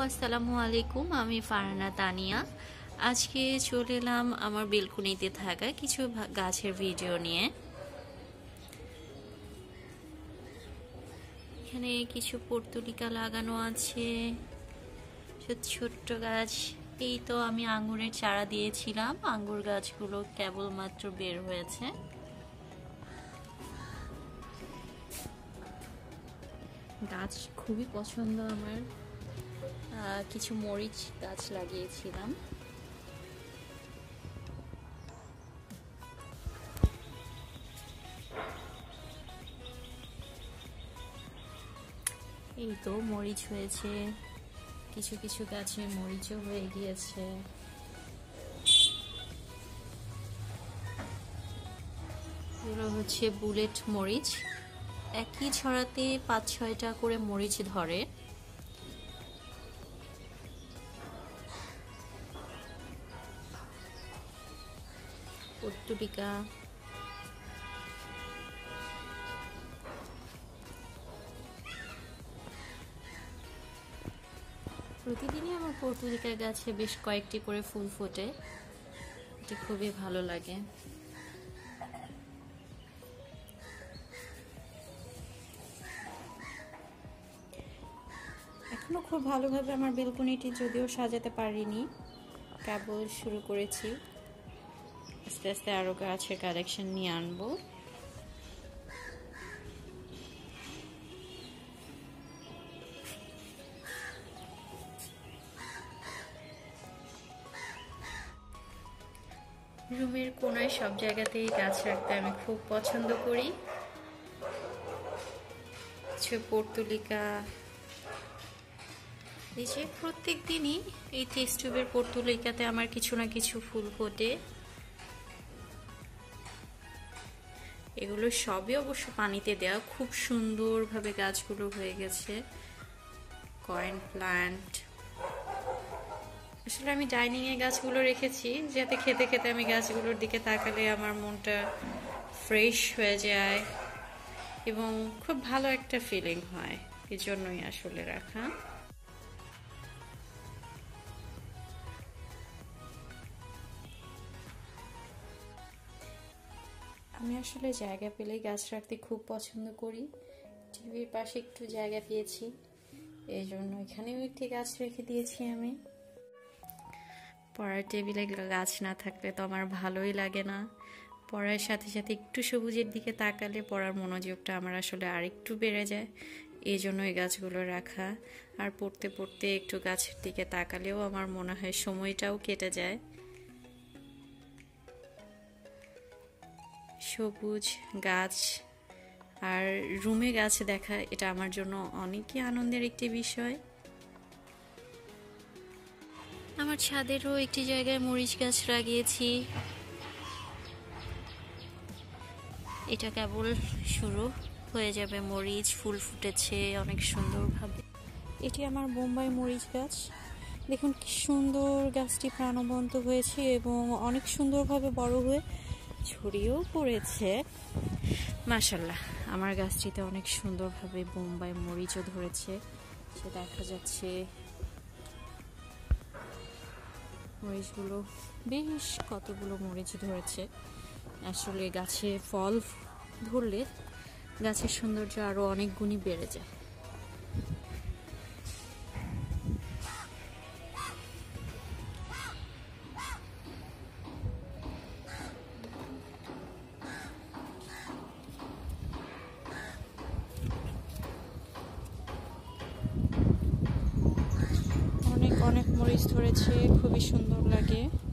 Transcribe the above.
আসসালামু আলাইকুম। আমি ফারহানা তানিয়া। আজকে চলে এলাম আমার বেলকুনিতে থাকা কিছু গাছের ভিডিও নিয়ে। এখানে কিছু পর্তুলিকা লাগানো আছে, ছোট্ট গাছ। এই তো আমি আঙ্গুরের চারা দিয়েছিলাম, আঙ্গুর গাছগুলো কেবলমাত্র বের হয়েছে। গাছ খুবই পছন্দ আমার। কিছু মরিচ গাছ লাগিয়েছিলাম। এই তো মরিচ হয়েছে, কিছু কিছু গাছে মরিচও হয়ে গিয়েছে। এগুলো হচ্ছে বুলেট মরিচ। একই ছড়াতে ৫-৬টা করে মরিচ ধরে। পর্তুলিকা, প্রতিদিনই আমার পর্তুলিকা গাছে বেশ কয়েকটি করে ফুল ফোটে, এটি খুবই ভালো লাগে। এখনো খুব ভালোভাবে আমার বেলকনিটি যদিও সাজাতে পারিনি, কেবল শুরু করেছি। আস্তে আস্তে আরো গাছের কালেকশন নিয়ে আনবো। রুমের কোনায় সব জায়গাতেই গাছ রাখতে আমি খুব পছন্দ করি। পর্তুলিকা, এই যে প্রত্যেক দিনই এই টেস্ট টিউবের পর্তুলিকাতে আমার কিছু না কিছু ফুল ফোটে। এগুলো সবই অবশ্য পানিতে দেওয়া, খুব সুন্দরভাবে গাছগুলো হয়ে গেছে। Coin plant. আসলে আমি ডাইনিং এ গাছগুলো রেখেছি যাতে খেতে খেতে আমি গাছগুলোর দিকে তাকালে আমার মনটা ফ্রেশ হয়ে যায় এবং খুব ভালো একটা ফিলিং হয়। এজন্যই আসলে রাখা। আমি আসলে জায়গা পেলেই গাছ রাখতে খুব পছন্দ করি। টিভির পাশে একটু জায়গা পেয়েছি, এই জন্য এখানেও একটি গাছ রেখে দিয়েছি আমি। পড়ার টেবিলে গাছ না থাকলে তো আমার ভালোই লাগে না। পড়ার সাথে সাথে একটু সবুজের দিকে তাকালে পড়ার মনোযোগটা আমার আসলে আরেকটু বেড়ে যায়, এই জন্য এই গাছগুলো রাখা। আর পড়তে পড়তে একটু গাছের দিকে তাকালেও আমার মনে হয় সময়টাও কেটে যায়। সবুজ গাছ আর রুমে গাছ দেখা, এটা আমার জন্য অনেকই আনন্দের একটি বিষয়। আমার ছাদেরও একটি জায়গায় মরিচ গাছ লাগিয়েছি। এটা কেবল শুরু, হয়ে যাবে মরিচ ফুল ফুটেছে অনেক সুন্দরভাবে। এটি আমার বোম্বাই মরিচ গাছ। দেখুন কি সুন্দর, গাছটি প্রাণবন্ত হয়েছে এবং অনেক সুন্দরভাবে বড় হয়ে ছড়িয়েও পড়েছে। মাশাআল্লাহ, আমার গাছটিতে অনেক সুন্দরভাবে বোম্বাই মরিচও ধরেছে, সে দেখা যাচ্ছে। মরিচগুলো বেশ কতগুলো মরিচ ধরেছে। আসলে গাছে ফল ধরলে গাছের সৌন্দর্য আরো অনেক গুণই বেড়ে যায়। অনেক অনেক মরিচ ধরেছে, খুবই সুন্দর লাগে।